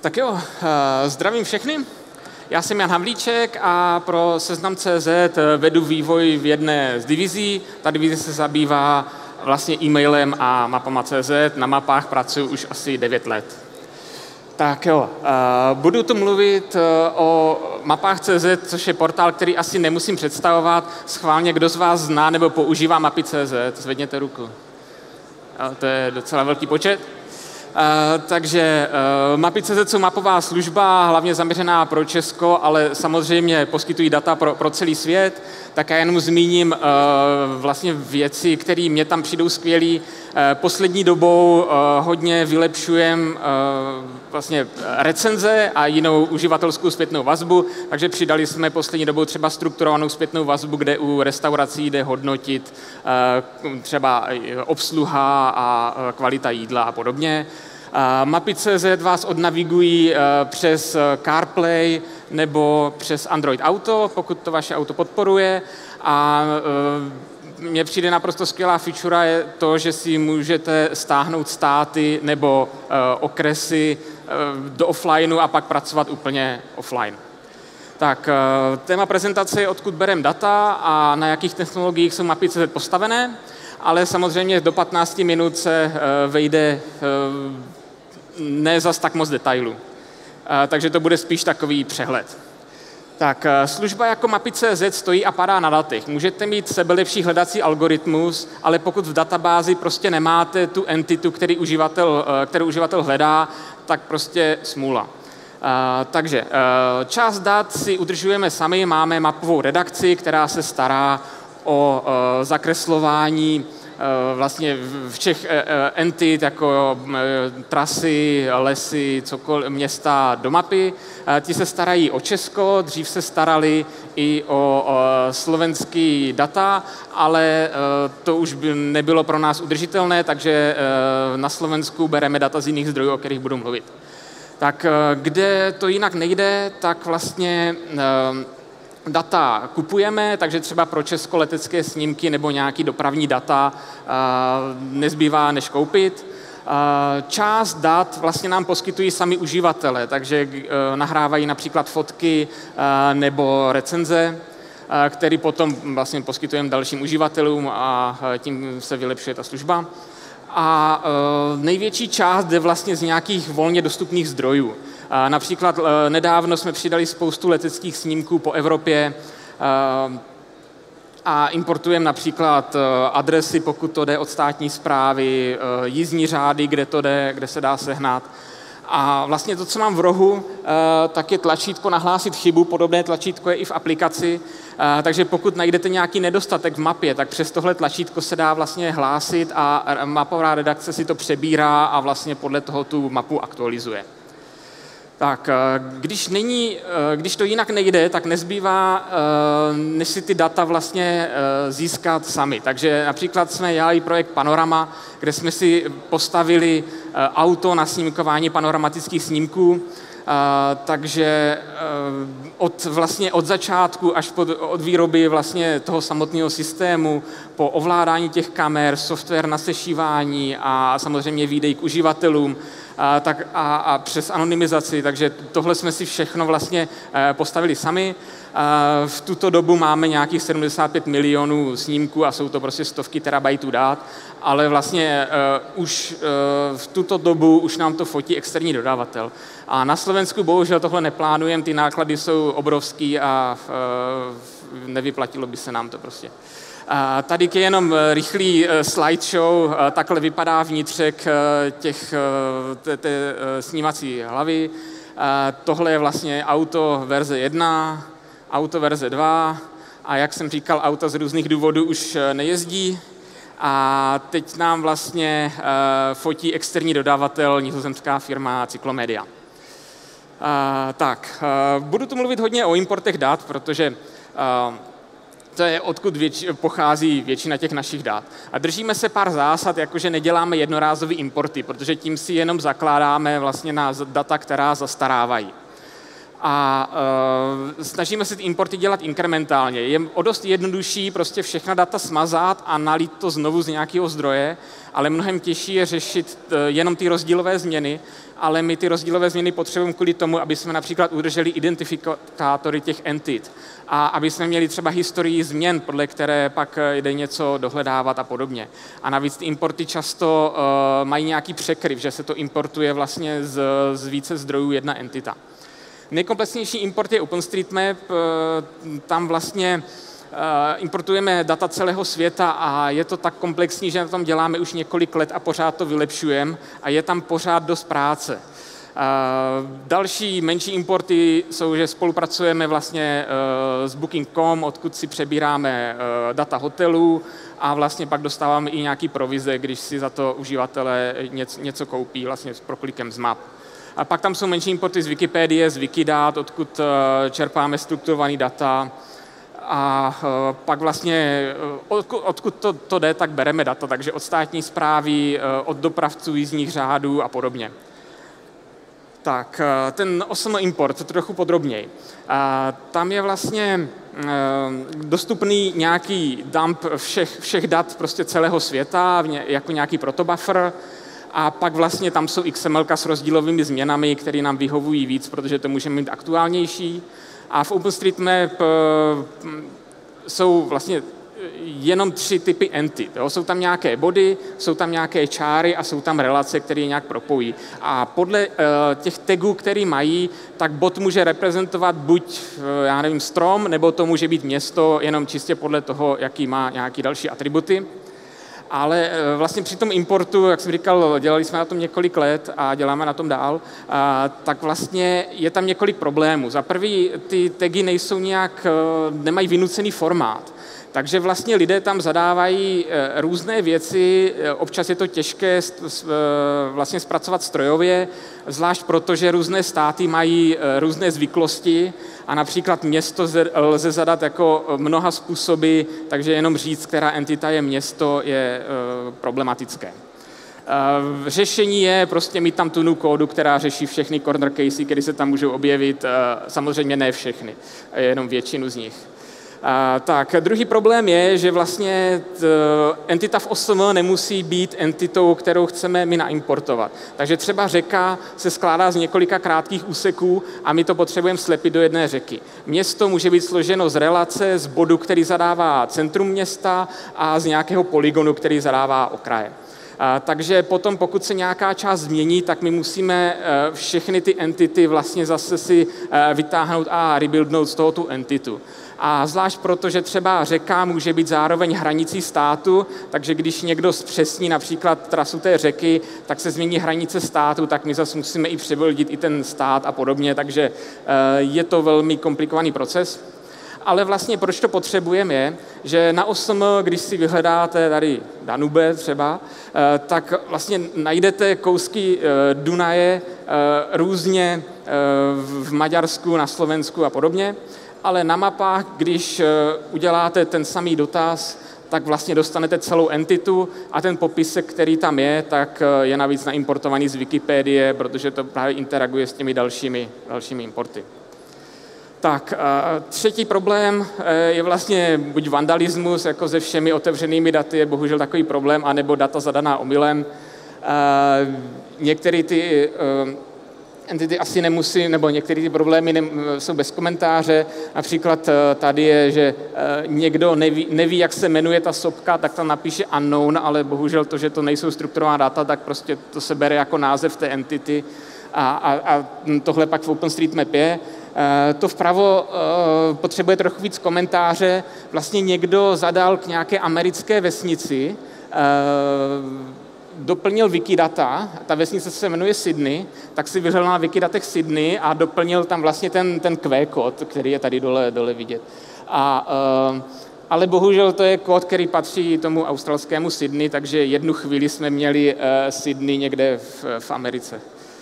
Tak jo, zdravím všechny. Já jsem Jan Havlíček a pro Seznam.cz vedu vývoj v jedné z divizí. Ta divize se zabývá vlastně e-mailem a mapama.cz. Na mapách pracuji už asi 9 let. Tak jo, budu tu mluvit o mapách.cz, což je portál, který asi nemusím představovat. Schválně, kdo z vás zná nebo používá mapy.cz, zvedněte ruku. To je docela velký počet. Takže mapy.cz jsou mapová služba, hlavně zaměřená pro Česko, ale samozřejmě poskytují data pro celý svět. Tak já jenom zmíním vlastně věci, které mě tam přijdou skvělý. Poslední dobou hodně vylepšujem vlastně recenze a jinou uživatelskou zpětnou vazbu, takže přidali jsme poslední dobou třeba strukturovanou zpětnou vazbu, kde u restaurací jde hodnotit třeba obsluha a kvalita jídla a podobně. Mapy.cz vás odnavigují přes CarPlay nebo přes Android Auto, pokud to vaše auto podporuje. A mně přijde naprosto skvělá feature je to, že si můžete stáhnout státy nebo okresy do offlineu a pak pracovat úplně offline. Tak, téma prezentace je, odkud bereme data a na jakých technologiích jsou mapy.cz postavené, ale samozřejmě do 15 minut se vejde ne zas tak moc detailů. Takže to bude spíš takový přehled. Tak, služba jako mapy.cz stojí a padá na datech. Můžete mít sebelepší hledací algoritmus, ale pokud v databázi prostě nemáte tu entitu, kterou uživatel hledá, tak prostě smůla. Takže část dat si udržujeme sami, máme mapovou redakci, která se stará o zakreslování vlastně všech entit, jako trasy, lesy, cokoliv, města do mapy. Ti se starají o Česko, dřív se starali i o slovenský data, ale to už by nebylo pro nás udržitelné, takže na Slovensku bereme data z jiných zdrojů, o kterých budu mluvit. Tak kde to jinak nejde, tak vlastně data kupujeme, takže třeba pro Česko letecké snímky nebo nějaký dopravní data nezbývá než koupit. Část dat vlastně nám poskytují sami uživatelé, takže nahrávají například fotky nebo recenze, které potom vlastně poskytujeme dalším uživatelům a tím se vylepšuje ta služba. A největší část jde vlastně z nějakých volně dostupných zdrojů. Například nedávno jsme přidali spoustu leteckých snímků po Evropě a importujeme například adresy, pokud to jde od státní správy, jízdní řády, kde to jde, kde se dá sehnat. A vlastně to, co mám v rohu, tak je tlačítko nahlásit chybu, podobné tlačítko je i v aplikaci, takže pokud najdete nějaký nedostatek v mapě, tak přes tohle tlačítko se dá vlastně hlásit a mapová redakce si to přebírá a vlastně podle toho tu mapu aktualizuje. Tak, když to jinak nejde, tak nezbývá, než si ty data vlastně získat sami. Takže například jsme dělali projekt Panorama, kde jsme si postavili auto na snímkování panoramatických snímků, takže od začátku až od výroby vlastně toho samotného systému po ovládání těch kamer, software na sešívání a samozřejmě výdej k uživatelům, a přes anonymizaci, takže tohle jsme si všechno vlastně postavili sami. V tuto dobu máme nějakých 75 milionů snímků a jsou to prostě stovky terabajtů dat, ale vlastně už v tuto dobu už nám to fotí externí dodavatel. A na Slovensku bohužel tohle neplánujeme, ty náklady jsou obrovský a nevyplatilo by se nám to prostě. Tady je jenom rychlý slideshow, takhle vypadá vnitřek té snímací hlavy. Tohle je vlastně auto verze 1, auto verze 2 a jak jsem říkal, auta z různých důvodů už nejezdí a teď nám vlastně fotí externí dodavatel, nizozemská firma Cyclomedia. Budu tu mluvit hodně o importech dat, protože to je odkud pochází většina těch našich dat. A držíme se pár zásad, jakože neděláme jednorázové importy, protože tím si jenom zakládáme vlastně na data, která zastarávají. a snažíme se ty importy dělat inkrementálně. Je o dost jednodušší prostě všechna data smazat a nalít to znovu z nějakého zdroje, ale mnohem těžší je řešit jenom ty rozdílové změny, ale my ty rozdílové změny potřebujeme kvůli tomu, aby jsme například udrželi identifikátory těch entit a aby jsme měli třeba historii změn, podle které pak jde něco dohledávat a podobně. A navíc ty importy často mají nějaký překryv, že se to importuje vlastně z více zdrojů jedna entita. Nejkomplexnější import je OpenStreetMap, tam vlastně importujeme data celého světa a je to tak komplexní, že na tom děláme už několik let a pořád to vylepšujeme a je tam pořád dost práce. Další menší importy jsou, že spolupracujeme vlastně s Booking.com, odkud si přebíráme data hotelů a vlastně pak dostáváme i nějaký provize, když si za to uživatelé něco koupí vlastně s proklikem z map. A pak tam jsou menší importy z Wikipedie, z Wikidata, odkud čerpáme strukturované data. A pak vlastně, odkud to jde, tak bereme data, takže od státní správy, od dopravců jízdních řádů a podobně. Tak, ten OSM import, trochu podrobněji. Tam je vlastně dostupný nějaký dump všech dat prostě celého světa, jako nějaký protobuffer, a pak vlastně tam jsou XML s rozdílovými změnami, které nám vyhovují víc, protože to můžeme mít aktuálnější. A v OpenStreetMap jsou vlastně jenom 3 typy entit. Jsou tam nějaké body, jsou tam nějaké čáry a jsou tam relace, které je nějak propojí. A podle těch tagů, které mají, tak bod může reprezentovat buď, já nevím, strom, nebo to může být město, jenom čistě podle toho, jaký má nějaké další atributy. Ale vlastně při tom importu, jak jsem říkal, dělali jsme na tom několik let a děláme na tom dál, tak vlastně je tam několik problémů. Za prvý, ty tagy nemají vynucený formát. Takže vlastně lidé tam zadávají různé věci, občas je to těžké vlastně zpracovat strojově, zvlášť proto, že různé státy mají různé zvyklosti a například město lze zadat jako mnoha způsoby, takže jenom říct, která entita je město, je problematické. Řešení je prostě mít tam tunu kódu, která řeší všechny corner casey, které se tam můžou objevit, samozřejmě ne všechny, jenom většinu z nich. Tak, druhý problém je, že vlastně entita v OSM nemusí být entitou, kterou chceme my naimportovat. Takže třeba řeka se skládá z několika krátkých úseků a my to potřebujeme slepit do jedné řeky. Město může být složeno z relace, z bodu, který zadává centrum města a z nějakého polygonu, který zadává okraje. Takže potom, pokud se nějaká část změní, tak my musíme všechny ty entity vlastně zase si vytáhnout a rebuildnout z toho tu entitu. A zvlášť proto, že třeba řeka může být zároveň hranicí státu, takže když někdo zpřesní například trasu té řeky, tak se změní hranice státu, tak my zase musíme i přebuildit i ten stát a podobně, takže je to velmi komplikovaný proces. Ale vlastně proč to potřebujeme je, že na OSM, když si vyhledáte tady Danube třeba, tak vlastně najdete kousky Dunaje různě v Maďarsku, na Slovensku a podobně, ale na mapách, když uděláte ten samý dotaz, tak vlastně dostanete celou entitu a ten popisek, který tam je, tak je navíc naimportovaný z Wikipedie, protože to právě interaguje s těmi dalšími importy. Tak, třetí problém je vlastně buď vandalismus, jako se všemi otevřenými daty je bohužel takový problém, anebo data zadaná omylem. Některé ty entity asi nemusí, nebo některé ty problémy jsou bez komentáře. Například tady je, že někdo neví, jak se jmenuje ta sopka, tak tam napíše unknown, ale bohužel to, že to nejsou strukturovaná data, tak prostě to se bere jako název té entity a tohle pak v OpenStreetMap je. To vpravo potřebuje trochu víc komentáře. Vlastně někdo zadal k nějaké americké vesnici, doplnil Wikidata, ta vesnice se jmenuje Sydney, tak si vyhledal na Wikidatech Sydney a doplnil tam vlastně ten Q kód, který je tady dole vidět. Ale bohužel to je kód, který patří tomu australskému Sydney, takže jednu chvíli jsme měli Sydney někde v Americe.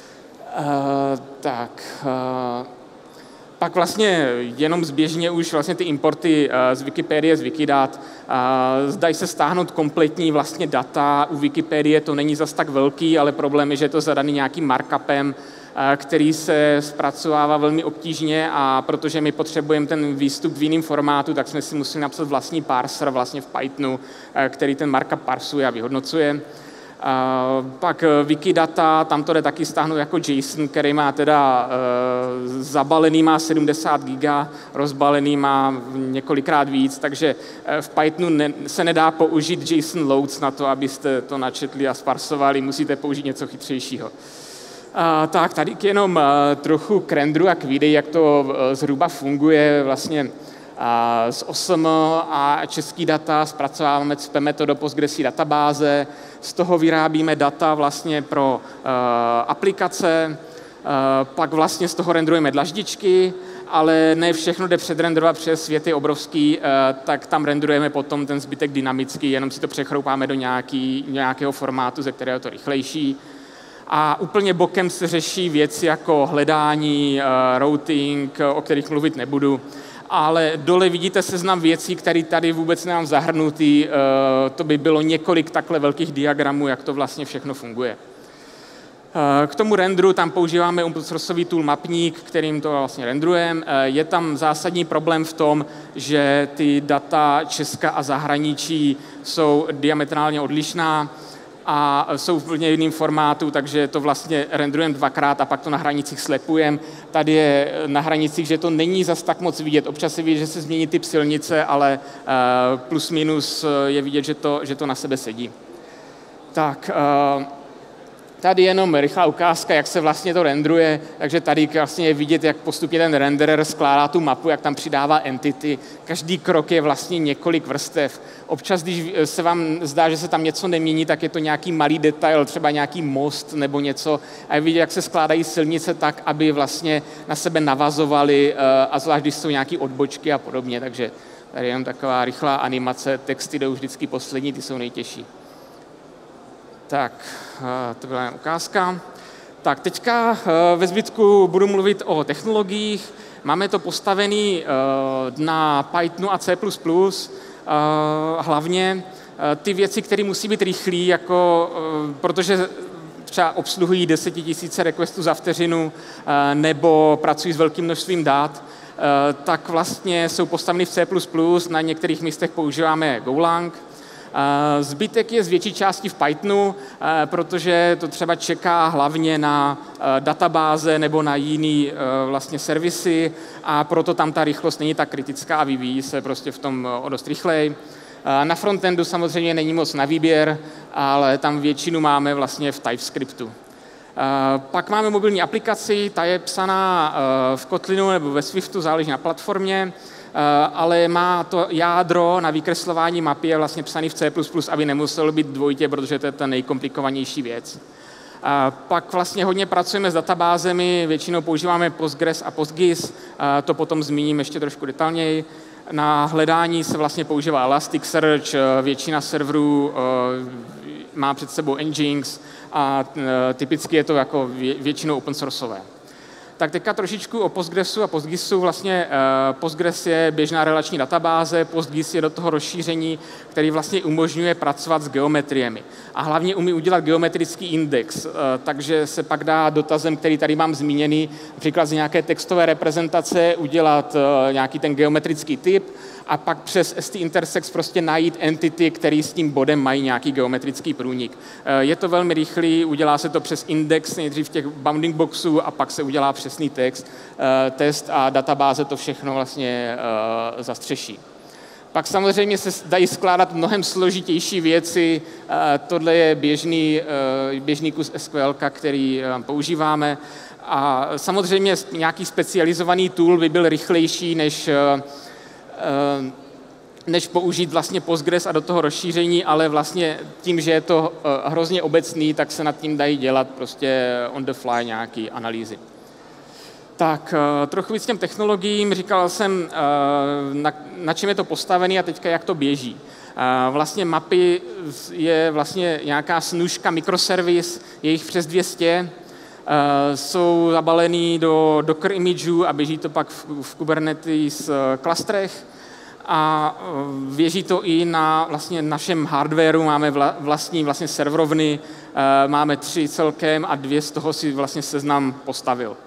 Pak vlastně jenom zběžně už vlastně ty importy z Wikipedie, z Wikidat, dají se stáhnout kompletní vlastně data. U Wikipedie to není zas tak velký, ale problém je, že je to zadaný nějakým markupem, který se zpracovává velmi obtížně a protože my potřebujeme ten výstup v jiném formátu, tak jsme si museli napsat vlastní parser vlastně v Pythonu, který ten markup parsuje a vyhodnocuje. Pak Wikidata, tam to jde taky stáhnout jako JSON, který má teda zabalený má 70 giga, rozbalený má několikrát víc, takže v Pythonu se nedá použít JSON loads na to, abyste to načetli a sparsovali, musíte použít něco chytřejšího. Tak tady jenom trochu k renderu a k videu, jak to zhruba funguje vlastně z OSM a český data zpracováváme, cpeme to do Postgresí databáze, z toho vyrábíme data vlastně pro aplikace, pak vlastně z toho renderujeme dlaždičky, ale ne všechno jde předrenderovat, protože svět je obrovský, tak tam renderujeme potom ten zbytek dynamicky, jenom si to přechroupáme do nějakého formátu, ze kterého je to rychlejší. A úplně bokem se řeší věci jako hledání, routing, o kterých mluvit nebudu. Ale dole vidíte seznam věcí, které tady vůbec nemám zahrnutý. To by bylo několik takhle velkých diagramů, jak to vlastně všechno funguje. K tomu renderu tam používáme open sourceový tool Mapník, kterým to vlastně renderujeme. Je tam zásadní problém v tom, že ty data Česka a zahraničí jsou diametrálně odlišná a jsou v úplně jiném formátu, takže to vlastně renderujeme dvakrát a pak to na hranicích slepujeme. Tady je na hranicích, že to není zas tak moc vidět. Občas se vidí, že se změní typ silnice, ale plus minus je vidět, že to na sebe sedí. Tak, tady jenom rychlá ukázka, jak se vlastně to renderuje, takže tady vlastně je vidět, jak postupně ten renderer skládá tu mapu, jak tam přidává entity. Každý krok je vlastně několik vrstev. Občas, když se vám zdá, že se tam něco nemění, tak je to nějaký malý detail, třeba nějaký most nebo něco. A je vidět, jak se skládají silnice tak, aby vlastně na sebe navazovaly, a zvlášť, když jsou nějaké odbočky a podobně. Takže tady je jenom taková rychlá animace, texty jdou vždycky poslední, ty jsou nejtěžší. Tak, to byla ukázka. Tak, teďka ve zbytku budu mluvit o technologiích. Máme to postavený na Pythonu a C++, hlavně ty věci, které musí být rychlé, jako, protože třeba obsluhují 10 000 requestů za vteřinu nebo pracují s velkým množstvím dat, tak vlastně jsou postaveny v C++, na některých místech používáme Golang. Zbytek je z větší části v Pythonu, protože to třeba čeká hlavně na databáze nebo na jiný vlastně servisy a proto tam ta rychlost není tak kritická a vyvíjí se prostě v tom o dost rychleji. Na frontendu samozřejmě není moc na výběr, ale tam většinu máme vlastně v TypeScriptu. Pak máme mobilní aplikaci, ta je psaná v Kotlinu nebo ve Swiftu, záleží na platformě, ale má to jádro na vykreslování mapy je vlastně psaný v C++, aby nemuselo být dvojitě, protože to je ta nejkomplikovanější věc. Pak vlastně hodně pracujeme s databázemi, většinou používáme Postgres a PostGIS, to potom zmíním ještě trošku detailněji. Na hledání se vlastně používá Elasticsearch, většina serverů má před sebou Nginx a typicky je to jako většinou open sourceové. Tak teďka trošičku o Postgresu a PostGISu. Vlastně Postgres je běžná relační databáze, PostGIS je do toho rozšíření, který vlastně umožňuje pracovat s geometriemi. A hlavně umí udělat geometrický index, takže se pak dá dotazem, který tady mám zmíněný, například z nějaké textové reprezentace udělat nějaký ten geometrický typ a pak přes st-intersex prostě najít entity, který s tím bodem mají nějaký geometrický průnik. Je to velmi rychlý, udělá se to přes index nejdřív těch bounding boxů a pak se udělá přesný test a databáze to všechno vlastně zastřeší. Pak samozřejmě se dají skládat mnohem složitější věci. Tohle je běžný kus SQL, který používáme. A samozřejmě nějaký specializovaný tool by byl rychlejší, než použít vlastně Postgres a do toho rozšíření, ale vlastně tím, že je to hrozně obecný, tak se nad tím dají dělat prostě on the fly nějaký analýzy. Tak, trochu víc těm technologiím. Říkal jsem, na čem je to postavené a teďka jak to běží. Vlastně mapy je vlastně nějaká snůžka mikroservis, je jich přes 200, jsou zabalený do Docker imageů a běží to pak v Kubernetes klastrech. a běží to i na vlastně našem hardwareu, máme vlastní vlastně serverovny, máme 3 celkem a 2 z toho si vlastně Seznam postavil.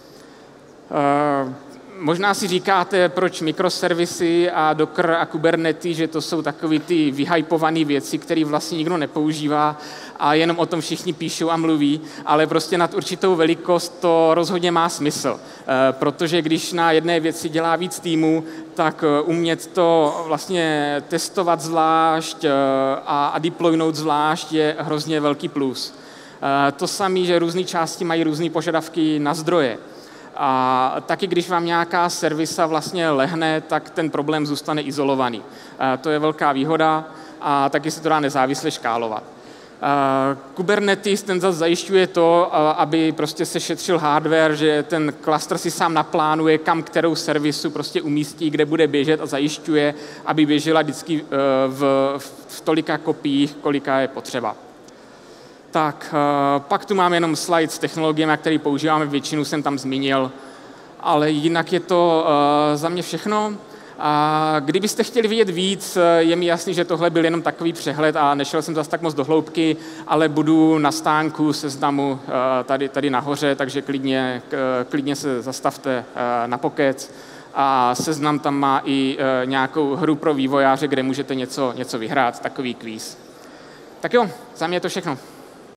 Možná si říkáte, proč mikroservisy a Docker a Kubernetes, že to jsou takový ty vyhypované věci, které vlastně nikdo nepoužívá a jenom o tom všichni píšou a mluví, ale prostě nad určitou velikost to rozhodně má smysl, protože když na jedné věci dělá víc týmů, tak umět to vlastně testovat zvlášť a deploynout zvlášť je hrozně velký plus. To samé, že různé části mají různé požadavky na zdroje. A taky, když vám nějaká servisa vlastně lehne, tak ten problém zůstane izolovaný. To je velká výhoda a taky se to dá nezávisle škálovat. Kubernetes ten zase zajišťuje to, aby prostě se šetřil hardware, že ten cluster si sám naplánuje, kam kterou servisu prostě umístí, kde bude běžet a zajišťuje, aby běžela vždycky v tolika kopiích, kolika je potřeba. Tak, pak tu máme jenom slide s technologiemi, které používáme, většinu jsem tam zmínil, ale jinak je to za mě všechno. A kdybyste chtěli vidět víc, je mi jasný, že tohle byl jenom takový přehled a nešel jsem zase tak moc do hloubky, ale budu na stánku Seznamu tady nahoře, takže klidně se zastavte na pokec. A Seznam tam má i nějakou hru pro vývojáře, kde můžete něco vyhrát, takový kvíz. Tak jo, za mě je to všechno.